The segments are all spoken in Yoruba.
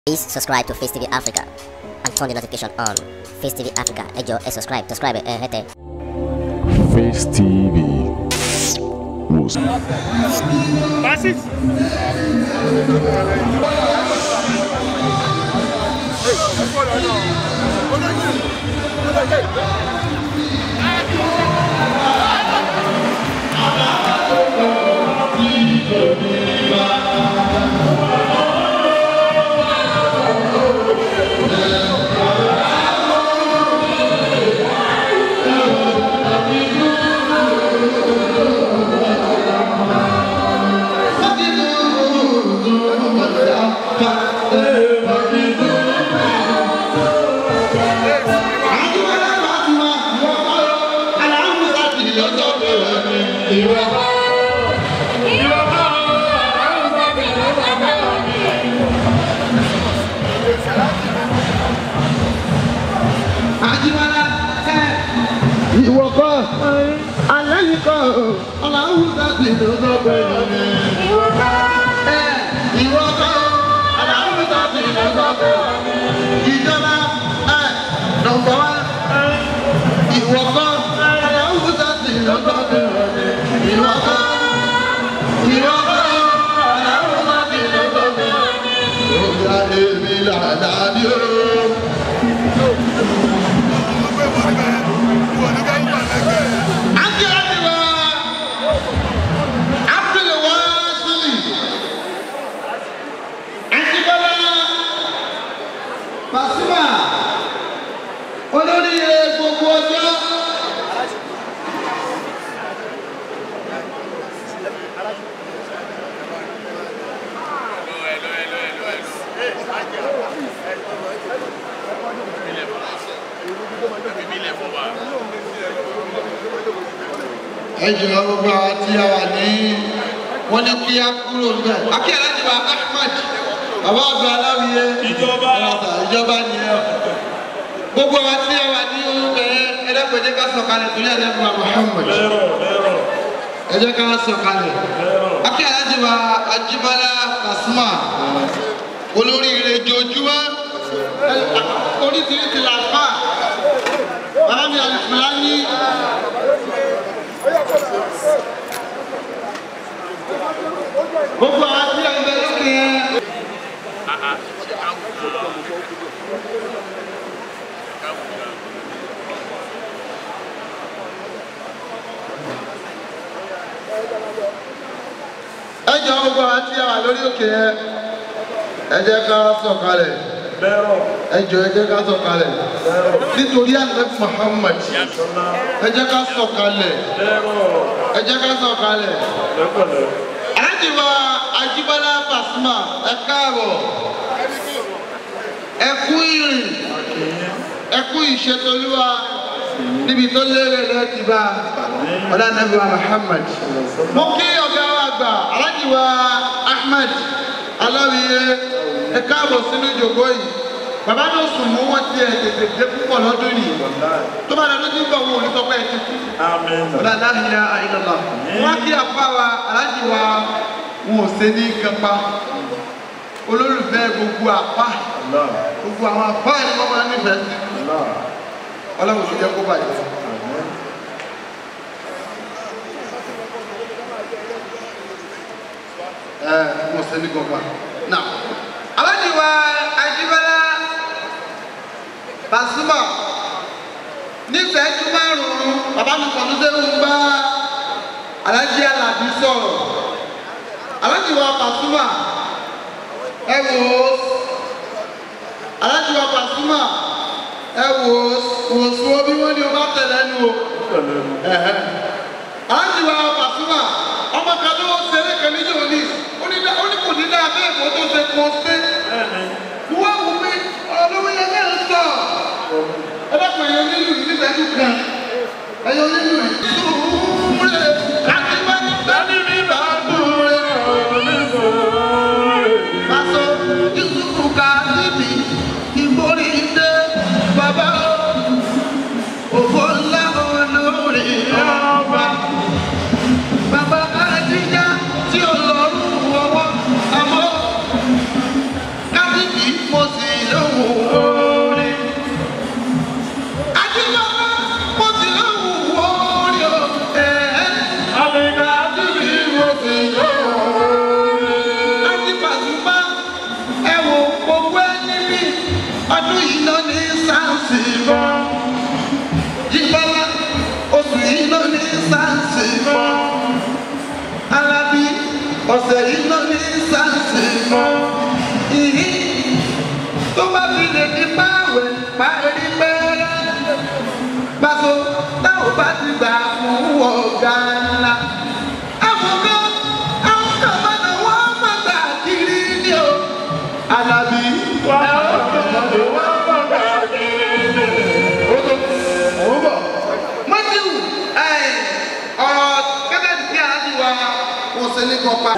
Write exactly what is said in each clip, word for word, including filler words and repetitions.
Please subscribe to Face T V Africa and turn the notification on. Face T V Africa, ẹ jọ̀ọ́, ẹ subscribe, subscribe ẹ hẹ́tẹ̀. Face T V was Passes. Ìwọ kọ́, aláyí kọ́, aláwùsá ti lọ́dọ̀ bẹ̀rẹ̀ mi. Ìwọ kọ́, ìwọ kọ́, aláwùsá ti lọ́dọ̀ bẹ̀rẹ̀ mi. Ìjọba nọ̀mbọ̀ wá. Ìwọ kọ́, aláwùsá ti lọ́dọ̀ bẹ̀rẹ̀ mi. Ìwọ kọ́, ìwọ kọ́, aláwùsá ti lọ́dọ̀ bẹ̀rẹ̀ mi. Ó yá èmi làdá ní o. Pasuma, olórí gbogbo ọjọ́. Ẹ jọ̀ọ́ gbogbo àwọn tí a wà ní wọ́n ní kí á kúrò níbẹ̀. Akí aláàjì wa Ahmed, bàbá àgbà aláwìyé. Ìjọba ìjọba ni ẹ. Gbogbo àwọn tí a wà ní ẹlẹ́gbẹ̀jẹ́ ká sọ̀kalẹ̀ torí ẹlẹ́gbẹ̀wà Muhammad. Ẹ jẹ́ ká sọ̀kalẹ̀. Akí aláàjì wa Ajíbọ́lá Pasuma, olórí ire jojúmọ́. Oríṣiríṣi làfà. Bàbá mi Alifulani. Gbogbo àwọn tí a ń bẹ lókè yẹn. Ẹ jọ̀ọ́ gbogbo àwọn tí a wà lórí òkè yẹn. Ẹ jẹ́ ká sọ̀kalẹ̀. Ẹ jọ̀ọ́ ẹ jẹ́ ká sọ̀kalẹ̀. Nítorí Ànábì Muhammad. Ẹ jẹ́ ká sọ̀kalẹ̀. Ẹ jẹ́ ká sọ̀kalẹ̀. Aláàjì wa Ajíbọ́lá Pasuma, ẹ káàbọ̀. Ẹ kú ìrìn. Ẹ kú ìṣètòlúwa níbi tó lérè lẹ́tì bá ọ̀dà Ànábì wa Muhammad. Mo kí ọ̀gá wa àgbà Aláàjì wa Ahmed Aláwìyé, ẹ káàbọ̀ sínú ìjòkó yìí. Bàbá náà sùn mú wọn tiẹ̀ tètè dé púpọ̀ lọ́dún yìí. Tó bá dàdú tí ń bọ̀ wọn ò ní sọ pé ẹ ti kú. Ọ̀dà la ilaha illallah. Wọ́n kí apá wa Aláàjì wa wọn ò ṣe ní kápá. Olólùfẹ́ gbogbo apá. Gbogbo àwọn apá ẹni wọ́n máa nífẹ̀ẹ́ sí. Ọlọ́run ti jẹ́ kó bàjẹ́. Ẹ mo ṣe ní gọ́gbà. Now, Aláàjì wa Ajíbọ́lá Pasuma, nífẹ̀ẹ́ tún márùn-ún, bàbá mi kàn tó sẹ́wọ̀n ń bá Aláàjì Àlàbí sọ̀rọ̀. Aláàjì wa Pasuma, ẹ wò ó. Aláàjì wa Pasuma, ẹ wò ó. Wò sùn bí wọ́n ní o bá tẹ̀lé ẹnu o. Aláàjì wa Pasuma, ọmọ kan ló ṣeré kan níjọ́ òní. Ó ní kò ní dáa bẹ́ẹ̀ kó tó ṣe kó ṣe. Wọ́n wù mí, olówó yẹn náà sọ. Ẹ dákun ẹ̀yọ́ nílùú yìí nígbà tó kàn. Ẹ̀yọ́ nílùú yìí. Sùúrù àti bẹ́ẹ̀ni bẹ́ẹ̀ni mi bá dúró. Pàṣọ Yusufu ká níbi ìborí dé bàbá. Òfò ńlá olórí ọba. Bàbá Adíjà tí ó lọ́rùn ọwọ́ àmọ́. Kábíyì mo orin. Adébọ́lá mo ti lóhùn orin o. Àlejò àdúgbò mo ti lóhùn orin. Adébàdúgbà ẹ wo gbogbo ẹni bí ọdún yìí lọ ní sáǹsì bọ́. Jíbọ́lá oṣù yìí lọ ní sáǹsì bọ́. Alábí ọ̀sẹ̀ yìí lọ ní sáǹsì bọ́. Ìhí tó bá fi lè di báwẹ̀ parí pẹ́ẹ́rẹ́. Pàṣẹ táwọn bá ti gbà fún ọ̀gá ńlá. Àwọn kan àwọn kan máa ń wọ́n máa gbà kiri ní o. Alábí àwọn kan máa ń wọ́n máa gbà kiri ní o. Ó bọ̀. Mọ́tíù ọ̀rọ̀ kẹ́tẹ́ ti a ti wá kò sí ní kọ́pá.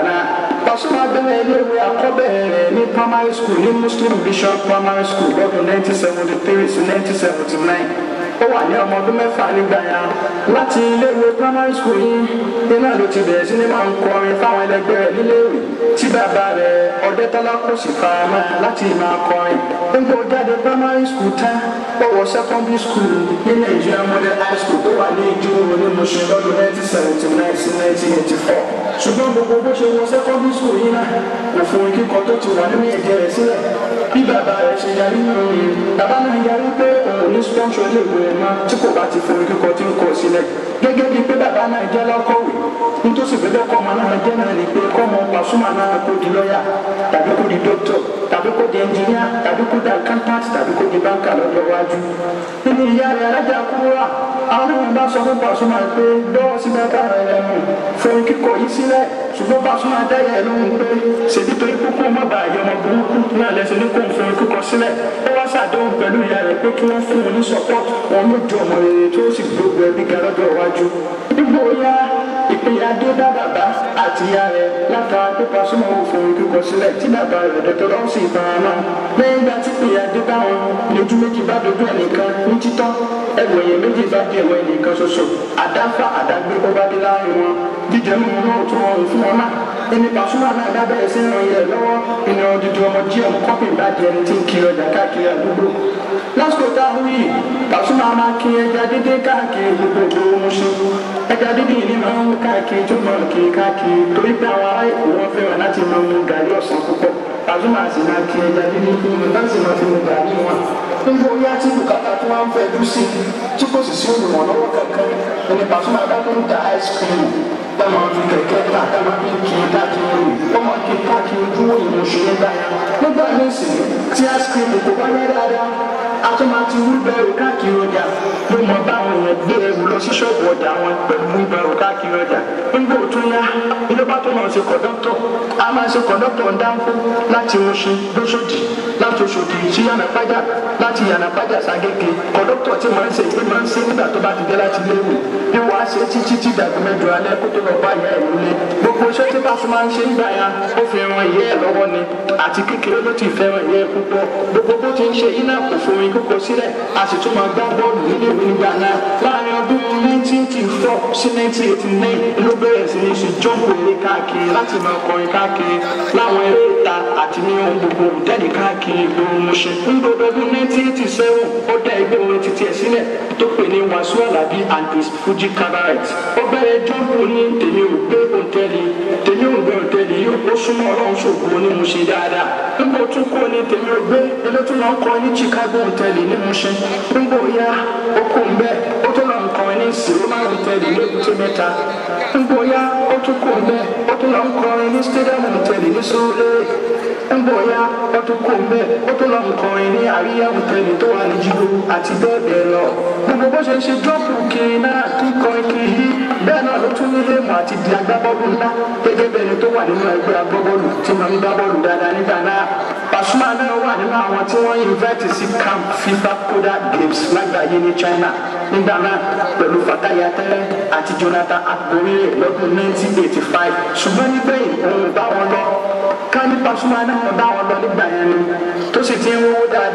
Pasuma bẹ̀rẹ̀ iléèwé akọ́bẹ̀rẹ̀ ní primary school ní Muslim Bishop primary school lọ́dún nineteen seventy three sí nineteen seventy nine. Ó wà ní ọmọ ọdún mẹ́fà nígbà yẹn. Láti iléèwé primary school yìí iná ló ti bẹ̀rẹ̀ sí ní máa ń kọrin fáwọn ẹlẹgbẹ́ rẹ̀ níléèwé tí bàbá rẹ̀ Ọdẹ́tọ́lá kò sì fara mọ́ láti máa kọrin. Nígbà ó jáde primary school tán ó wọ secondary school ní Nigeria Model High School tó wà ní Ìjùmọ̀ ní Mushin lọ́dún nineteen seventy nine sí nineteen eighty four. Ṣùgbọ́n gbogbo bó ṣe wọ secondary school yìí náà kò fún kíkọ tó ti wà nínú ẹ̀jẹ̀ rẹ̀ sílẹ̀. Bí bàbá rẹ̀ ṣe yarí nínú yìí bàbá náà yarí pé òun ní sponsor ilé ìwé ẹ̀ máa tí kò bá ti fún kíkọ tí ń kọ sílẹ̀. Gẹ́gẹ́ bíi pé bàbá náà jẹ́ lọ́kọ̀wé nítòsí fẹ́fẹ́ kọ́ ọmọ náà jẹ́ náà ni pé kọ́ ọmọ Pasuma náà kó di lọ́yà tàbí kó di dókítọ̀ tàbí kó di ẹnjìníà tàbí kó di accountant tàbí kó di báńkà lọ́jọ́ iwájú. Nínú ìyá rẹ̀ alájà kúrò àwọn náà bá sọ fún Pasuma pé lọ́wọ́ sí bàbá rẹ̀ lẹ́nu fún kíkọ yìí sílẹ̀ ṣùgbọ́n Pasuma dáyà ẹ̀ lóhùn pé ṣèbí torí kókó ọmọ bá àyè ọmọ burúkú náà lẹ́sẹ̀ ní kó fún kíkọ sílẹ̀ ó wá ṣàdéhùn pẹ̀lú ìyá rẹ̀ pé kí wọ́n fún un ní support wọn ló jọ ọmọ rere tó sì gbogbo ẹbí ga lọ́jọ́ iwájú. Nígbà ó yá ìpínyà dé bá bàbá àti ìyá rẹ̀ látara pé Pasuma ò fún kíkọ sílẹ̀ tí bàbá rẹ̀ dẹ̀tọ́ lọ́wọ́ sì fara náà. Lẹ́yìn ìgbà tí ìpínyà dé bá wọn ní ojú méjì bá dojú ẹnìkan ní títọ́ ẹgbẹ̀yìn méjì bá di ẹ̀wọ̀ ẹnìkan ṣoṣo àdáfà àdágbé ó bá dé láàrin wọn jíjẹ mímu náà tún wọn fún wọn náà. Ẹni Pasuma náà bá bẹ̀rẹ̀ sí ràn yẹ lọ́wọ́ ìnà òdìdí ọmọ jíẹ̀m kọ́pì bá di ẹni tí ń kiri ọjà káàkiri àdúgbò. Lásìkò táwọn yìí Pasuma máa kí ẹja dídé káàkiri gbogbo ògbóró Mushin. Ẹja dídé yìí ni máa ń mú káàkiri tó máa ń kiri káàkiri torí pé àwọn ará Èkó wọn fẹ́ràn láti máa mú gàrí ọ̀sán púpọ̀. Pasuma sì máa kí ẹja dídé fún mi láti máa fi mú gàrí wọn. Nígbà oyá tí bùkátà tó wá ń fẹ́ dú sí tí kò sì sí olùrànlọ́wọ́ kankan ẹni Pasuma bá tó ń ta ice cream táwọn fi kẹ̀kẹ́ ta táwọn fi kiri káàkiri wọ́n máa kiri káàkiri ojú òyìn Mushin nígbà yẹn. Nígbà míì sì tí ice cream kò bá yẹ dáadáa a tún máa ti wíbẹ̀rù káàkiri ọjà ló mọ báwọn èèyàn gbé ẹrù lọ sí ṣọ́ọ̀bù ọjà wọn pẹ̀lú wíbẹ̀rù káàkiri ọjà. Nígbà òtún yá ilé bá tó máa ṣe kọ̀dọ́tọ̀ a máa ṣe kọ̀dọ́tọ̀ ńdáńfó láti Mushin lóṣòdì láti Òṣòdì sí Yànàpájà láti Yànàpájà ságége kọ̀dọ́tọ̀ tí máa ń ṣe ìgbé máa ń ṣe nígbà tó bá ti dé láti léwu bí wàá ṣe títí tí dàgbé mẹ́jọ alẹ́ kó tó lọ bá ìyá ẹ̀ nílé. Gbogbo iṣẹ́ tí Pasuma ń ṣe ń gbà ya ó fi ran ìyá ẹ̀ lọ́wọ́ ni àti kékeré ló ti fẹ́ràn ìyá ẹ̀ púpọ̀. Gbogbo bó ti ń ṣe iná kò fún kíkọ sílẹ̀ a sì tún máa gbá bọ́ọ̀lù nílé ìwé nígbà náà. Láàárín ọdún nineteen eighty four sí nineteen eighty nine ló bẹ̀rẹ̀ sí ní ṣe jọ́ǹpù eré káàkiri láti máa kọrin káàkiri láwọn eré ìta àti ní ohun gbogbo òtẹ́ẹ̀lì káàkiri ìgboro Mushin. Ní gbogbo ọdún nineteen eighty seven ó dá ẹgbẹ́ orin títí ẹ̀ sílẹ̀ tó pè ní Wasiu Alabi and his Fuji Cabaret. Ó bẹ̀rẹ̀ jọ́ǹpù ní tèmi ò gbé òtẹ́ẹ̀lì tèmi ò gbé òtẹ́ẹ̀lì yóò ó súnmọ́ Ọlọ́run ṣògo ní Mushin dáadáa. Nígbà tó kọ́ ní tèmi ò gbé ilé tó lọ ń kọ́ ní Chicago òtẹ́ẹ̀lì ní Mushin. Nígbà ó yá ó kó ń bẹ́ẹ̀ ó tó lọ ń kọ́ ní Siroma òtẹ́ẹ̀lì ní Èbúté Mẹ́ta. Nígbà ó yá ó tún kó ń bẹ́ẹ̀ ó tó lọ ń kọ́ ní Stadium òtẹ́ẹ̀lì ní Surulere. Nígbà ó yá ó tún kó ń bẹ́ẹ̀ ó tó lọ ń kọ́ ní Àríyá òtẹ́ẹ̀lì tó wà ní Jígbó àti bẹ́ẹ̀ bẹ́ẹ̀ lọ. Gbogbo bó ṣe ń ṣe jọ́ọ̀pù kiri náà kíkọ́ kiri bẹ́ẹ̀ náà ló tún nílé mọ̀ àti di agbábọ́ọ̀lù ńlá gẹ́gẹ́ bẹ́ẹ̀ ni tó wà nínú ẹgbẹ́ agbábọ́ọ̀lù tí wọ́n ń gbá bọ́ọ̀lù dáadáa nígbà náà. Pasuma náà wà nínú àwọn tí wọ́n invite sí camp FIFA Koda Games lágbàáyé ní China nígbà náà pẹ̀lú Fatai Atẹ́rẹ́ àti Jonathan Akporiye lọ́dún nineteen eighty five ṣùgbọ́n nígbẹ̀yìn òun bá wọn lọ ká ní Pasuma náà bá wọn lọ nígbà yẹn ni tó sì ti ń wọ́wọ́ dáadáa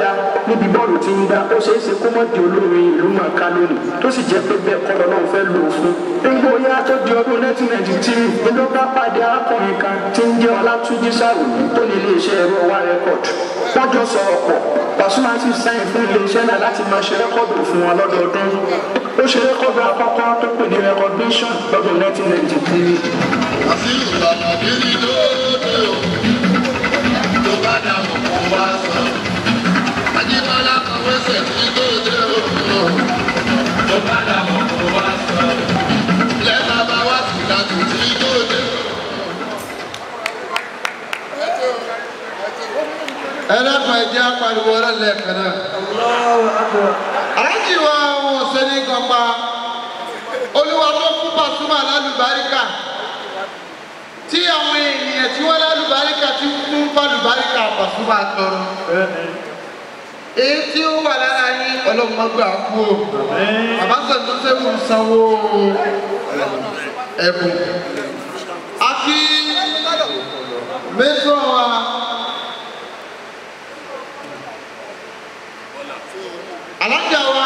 níbi bọ́ọ̀lù tí ń gbá ó ṣeé ṣe kó mọ̀ di olórin ìlú mọ̀ọ́ká lónìí tó sì jẹ́ pé bẹ́ẹ̀ kọ́ lọ́nà fẹ́ lò ó fún. nígbà oyá tó di ọdún nineteen ninety three ló bá pàdé arákùnrin kan tí ń jẹ́ Ọlátúnjí Sàròyé tó ní iléeṣẹ́ ẹ̀rọ wa rẹ́kọ̀dù. wọ́n jọ sọ̀rọ̀ pọ̀ Pasuma sì sáyìn fún iléeṣẹ́ náà láti máa ṣe rẹ́kọ̀dù fún wọn lọ́dọọdún. ó ṣe rẹ́kọ̀dù àkọ́kọ́ tó pè ní recognition lọ́dún nineteen ninety three. àṣírí ìlànà kiri lóde o tó bá dààmú kó wá sọ. Àjíbọ́lá kọ̀wé sẹ̀tì lóde o tó bá dààmú kó wá sọ. lẹ́ẹ̀ma bá wá sí ìdájọ́ tí lóde o. ẹlẹ́kọ̀ọ́ ẹ̀jẹ̀ apariwo ọlọ́lẹ́ẹ̀kan náà. àjì wa wọn ò sẹ́ni kan pa olúwa tó kú Pasuma lálùbáríkà tí àwọn ènìyàn tí wọ́n lálùbáríkà tí fún fálùbáríkà Pasuma tọrọ. èyí tí ó wà lára yín ọlọ́mọgbà kú o bàbá sọ̀tún sẹ́wù sanwó ẹ̀bùn. a kí mẹ́sàn wa alájà wa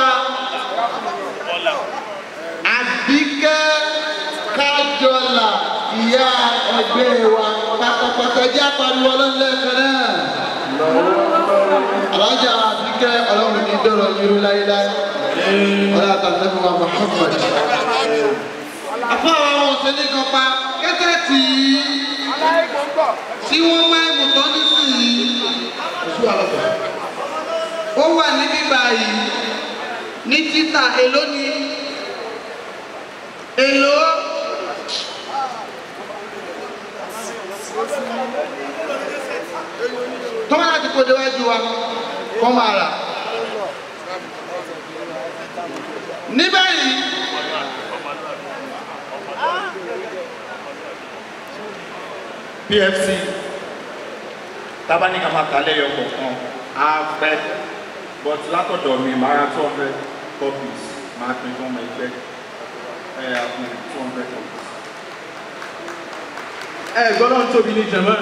Àbíkẹ́ Kájọlà ìyá ẹgbẹ́ wa pátápátá jẹ́ apariwo ọlọ́lẹ́ẹ̀kan náà. alájà Àbíkẹ́ ọlọ́run ní dọ̀rọ̀ irú láyéláyé ọlọ́run àtàlẹ́fọ́ wa Muhammad. afáwa wọn ṣe ní kan pa kẹ́tẹ́ tí tí wọ́n máa ń mú tán nísìnyí ó wà níbí báyìí ní títà èló ni èló tó máa láti kó déwájú wa kó máa rà ní báyìí P F C tábánikà máa kà lẹ́yọ̀ kọ̀ọ̀kan á fẹ́ but látọ̀dọ̀ mi máa ra two hundred copies máa pín fún ọmọ ẹgbẹ́ ẹ̀ àpín two hundred copies. ẹ gbọ́dọ̀ ń tóbi ní jẹ̀mọ́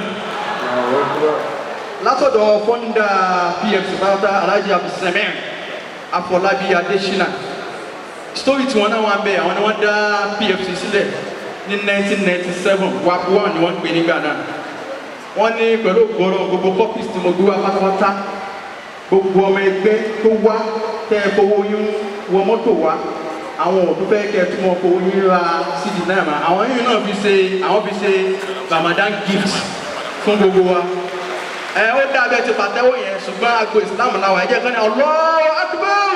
látọ̀dọ̀ fọ́ndà P F C bàtà Alhaji Abdulsamir Afọlábí Adésínà story tí wọ́n náà wà bẹ́ẹ̀ àwọn ni wọ́n dá P F C sílẹ̀ ní nineteen ninety seven wap one ni wọ́n pè nígbà náà wọ́n ní pẹ̀lú ògbóró gbogbo copies tí mo gbé wá pátápátá gbogbo ọmọ ẹgbẹ́ tó wá tẹ́ ẹ fowó yín wọ mọ́tò wá àwọn òtún fẹ́ kẹ́ ẹ tún mọ́ fowó yín ra C D náà mà àwọn yín náà fi ṣe àwọn fi ṣe Ramadan gift fún gbogbo wa ẹ ó dábẹ́ ti pàtẹ́wọ́ yẹn ṣùgbọ́n agbo Islam làwọn ẹ̀jẹ̀ kan ní Allahu Akbar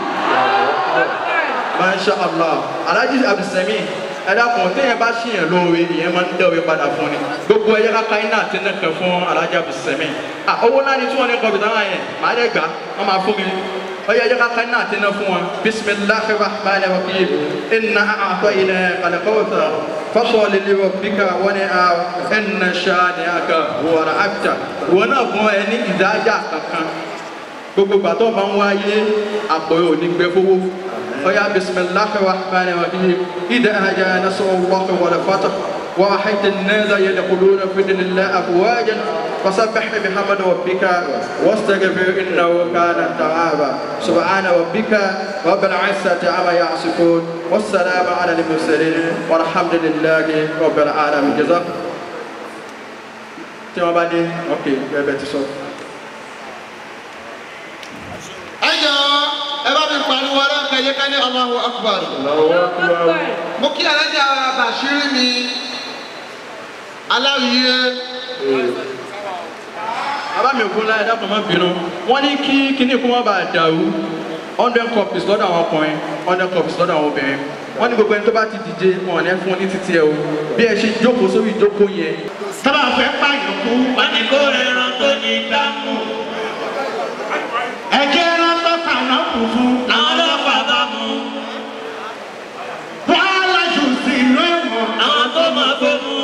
Masha Allah Alhaji Abdulsamir ẹ̀dá kan téèyàn bá ṣìyàn lóore ìyẹn máa ń dẹ́wé padà fún ni gbogbo ẹ̀yẹ káka iná àti nẹ́kẹ̀ fún Alhaji Abdulsamir à owó náà ni tí wọ́n ní kọ́ bìtá náà yẹn màá dẹ́ gbà wọ́n máa fún mi ọ̀yẹ́ ẹ̀yẹ káka iná àti nẹ́ fún wọn bisimilahi rahman rahim inna a'tainaka al-kawthar fasalli li rabbika wanhar inna shani'aka huwal abtar wọn náà fún ẹ ní ìdájà kankan gbogbo gbàtọ́ máa ń wáyé àpòyò ní gbẹ́fowó ọ̀yá bisimilahi rahman rahim إذا جاء نصر الله والفتح ورأيت الناس يدخلون في دين الله أفواجا فسبح بحمد ربك واستغفر إنه كان توابا سبحان ربك رب العزة عما يصفون والسلام على المرسلين والحمد لله رب العالمين جزاك تمام بعدي أوكي يا بيتي صوت ẹ bá mi pariwo ara ń kẹyẹ ká ní Allahu Akbar. mo kí alájà Bàṣírí mi aláwìyé. bàbá mi ògùn láyé dákun má bínú wọ́n ní kí kíní kó má bàa dàrú hundred copies lọ́dọ̀ àwọn ọkùnrin hundred copies lọ́dọ̀ àwọn obìnrin wọ́n ní gbogbo ẹni tó bá ti dìde wọn ò ní fún ní títí ẹ o bí ẹ ṣe jókòó sórí ìjókòó yẹn. sábà fẹ́ pààyàn kú wọ́n ní kó ẹran tó ní dámú ẹ̀jẹ̀ ẹran tó kàná fùfú àwọn ọlọ́pàá bá mú wọ́n á lájú sí inú ẹ̀wọ̀n àwọn tó máa gbé mú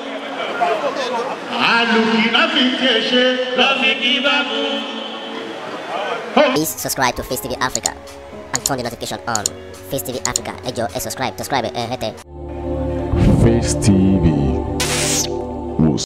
àlùkì náà fi tiẹ̀ ṣe lọ́fi kí bá mú. Please subscribe to Face T V Africa and turn the notification on. Face T V Africa, ẹ jọ̀ọ́ ẹ subscribe, subscribe ẹ hẹ́tẹ̀. Face T V was